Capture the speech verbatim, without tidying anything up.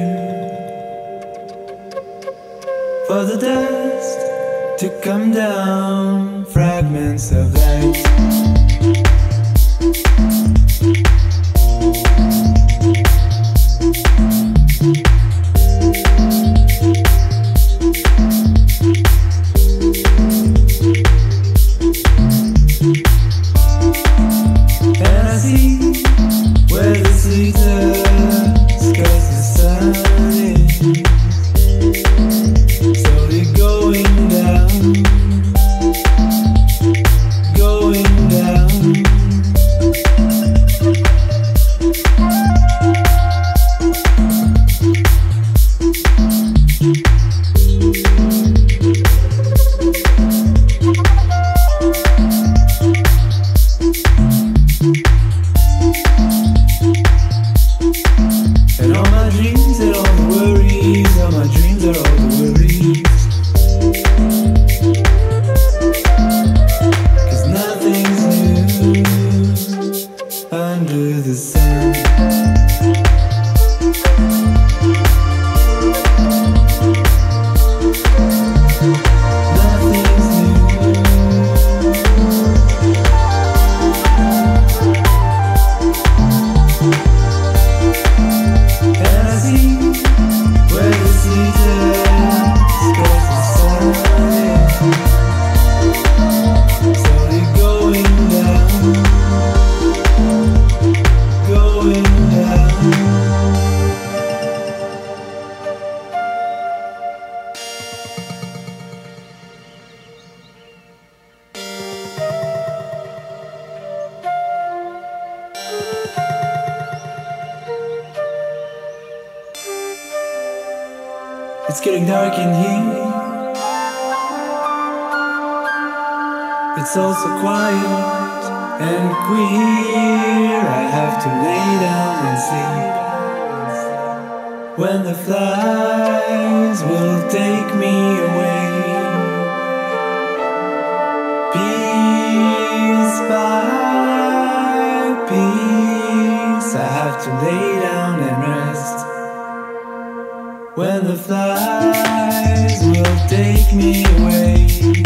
for the dust to come down, fragments of light. And I see where this leads us, 'cause the sun is slowly going down, going down. And all my dreams and all the worries, all my dreams are all the worries. 'Cause nothing's new under the sun. Nothing's new. And I see where this leads us, 'cause the sun is slowly going down, going down. It's getting dark in here. It's all so quiet and queer. I have to lay down and sleep. When the flies will take me away, piece by piece, I have to lay down and rest. When the flies will take me away.